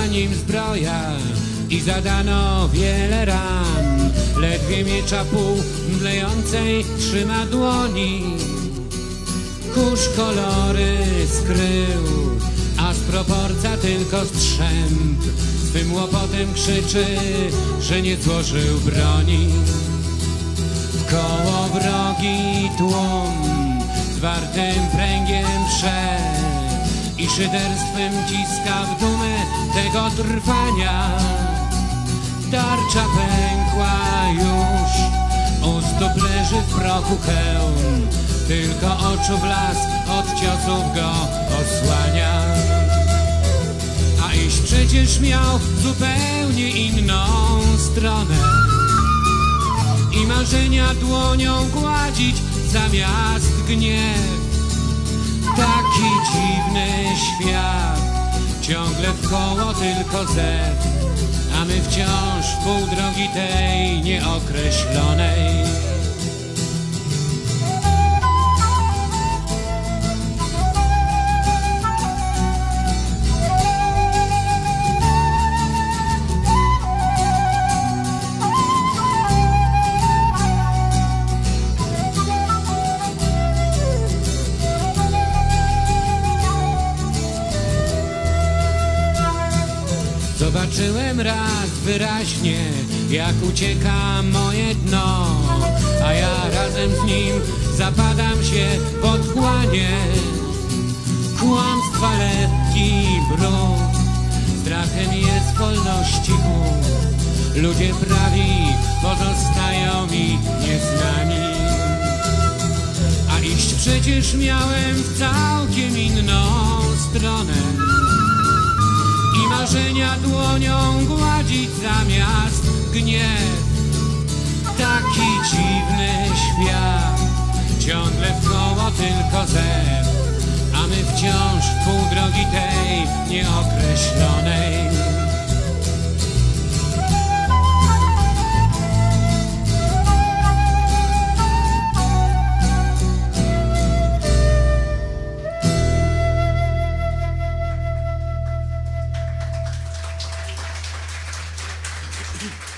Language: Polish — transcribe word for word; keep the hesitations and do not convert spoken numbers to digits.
nim zbroja i zadano wiele ran. Ledwie miecza pół mdlejącej trzyma dłoni. Kurz kolory skrył, a z proporca tylko strzęp. Swym łopotem krzyczy, że nie złożył broni. Wkoło wrogi tłum zwartym pręgiem prze i szyderstwem ciska w dumę tego trwania. Tarcza pękła już, u stóp leży w prochu hełm, tylko oczu blask od ciosów go osłania. A iść przecież miał zupełnie inną stronę i marzenia dłonią gładzić zamiast gniew. Taki dziwny świat, ciągle wkoło tylko zew, a my wciąż w pół drogi tej nieokreślonej. Zobaczyłem raz wyraźnie, jak ucieka moje dno, a ja razem z nim zapadam się w otchłanie. Kłamstwa lekki brud, strachem jest wolności głód. Ludzie prawi pozostają mi nieznani, a iść przecież miałem w całkiem inną stronę i marzenia dłonią gładzić zamiast gniew. Taki dziwny świat, ciągle wkoło tylko zew, a my wciąż w pół drogi tej nieokreślonej. Thank you.